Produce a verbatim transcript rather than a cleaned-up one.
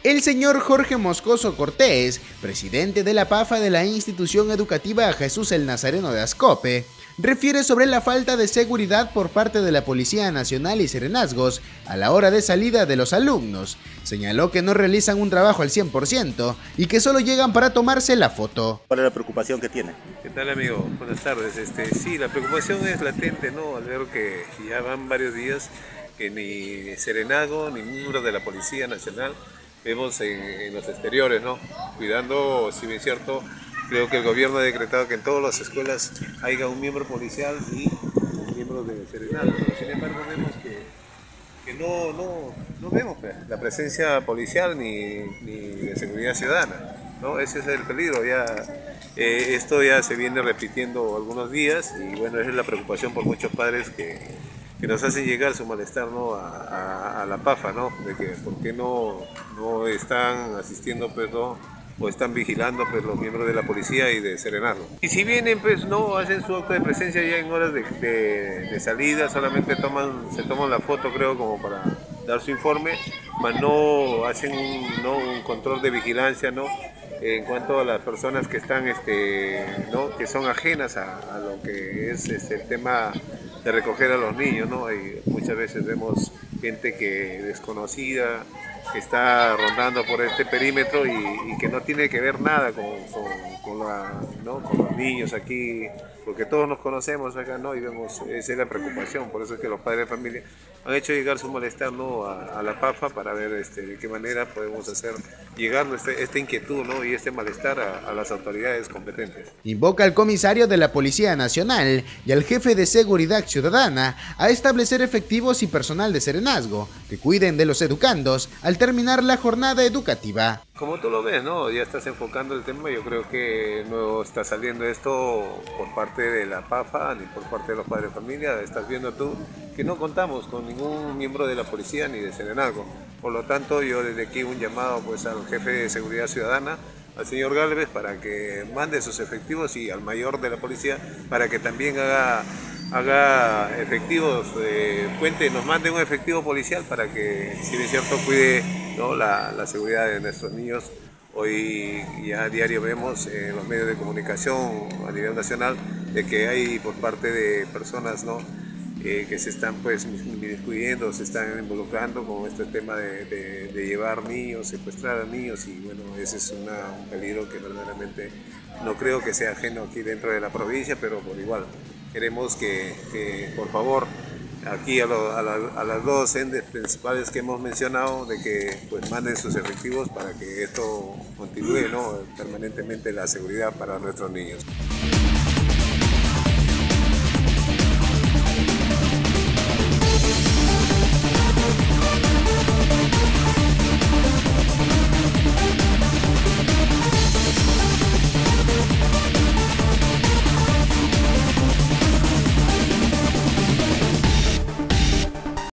El señor Jorge Moscoso Cortés, presidente de la P A F A de la institución educativa Jesús el Nazareno de Ascope, refiere sobre la falta de seguridad por parte de la Policía Nacional y Serenazgos a la hora de salida de los alumnos. Señaló que no realizan un trabajo al cien por ciento y que solo llegan para tomarse la foto. ¿Cuál es la preocupación que tiene? ¿Qué tal, amigo? Buenas tardes. Este, sí, la preocupación es latente, ¿no? Al ver que ya van varios días que ni Serenazgo ni miembros de la Policía Nacional vemos en, en los exteriores, ¿no? Cuidando, si bien es cierto, creo que el gobierno ha decretado que en todas las escuelas haya un miembro policial y un miembro de Serenazgo. Pero sin embargo vemos que, que no, no, no vemos la presencia policial ni, ni de seguridad ciudadana, ¿no? Ese es el peligro. Ya, eh, esto ya se viene repitiendo algunos días y bueno, esa es la preocupación por muchos padres que que nos hacen llegar su malestar, ¿no? a, a, a la P A F A, ¿no? De que por qué no, no están asistiendo, pues, ¿no? O están vigilando, pues, los miembros de la policía y de Serenazgo. Y si vienen, pues no hacen su acto de presencia ya en horas de, de, de salida, solamente toman, se toman la foto, creo, como para dar su informe, mas no hacen un, ¿no? un control de vigilancia, ¿no? En cuanto a las personas que están, este, ¿no? que son ajenas a, a lo que es este, el tema de recoger a los niños, ¿no? Y muchas veces vemos gente que desconocida, que está rondando por este perímetro y, y que no tiene que ver nada con, con, con, la, ¿no? con los niños aquí, porque todos nos conocemos acá, ¿no? Y vemos, esa es la preocupación, por eso es que los padres de familia han hecho llegar su malestar, ¿no? a, a la P A F A para ver este, de qué manera podemos hacer llegar este, esta inquietud, ¿no? y este malestar a, a las autoridades competentes. Invoca al comisario de la Policía Nacional y al jefe de Seguridad Ciudadana a establecer efectivos y personal de Serenazgo que cuiden de los educandos al terminar la jornada educativa. Como tú lo ves, ¿no? Ya estás enfocando el tema, yo creo que no está saliendo esto por parte de la P A F A ni por parte de los padres de familia. Estás viendo tú que no contamos con ningún miembro de la policía ni de Serenazgo. Por lo tanto, yo desde aquí un llamado pues al jefe de Seguridad Ciudadana, al señor Gálvez, para que mande sus efectivos y al mayor de la policía para que también haga haga efectivos, eh, cuente, nos mande un efectivo policial para que, si bien es cierto, cuide, ¿no? la, la seguridad de nuestros niños. Hoy ya a diario vemos en los medios de comunicación a nivel nacional de que hay por parte de personas, ¿no? eh, que se están pues inmiscuyendo, se están involucrando con este tema de, de, de llevar niños, secuestrar a niños y bueno, ese es una, un peligro que verdaderamente no creo que sea ajeno aquí dentro de la provincia, pero por igual. Queremos que, que por favor, aquí a, lo, a, la, a las dos entes principales que hemos mencionado, de que pues manden sus efectivos para que esto continúe, ¿no? permanentemente la seguridad para nuestros niños.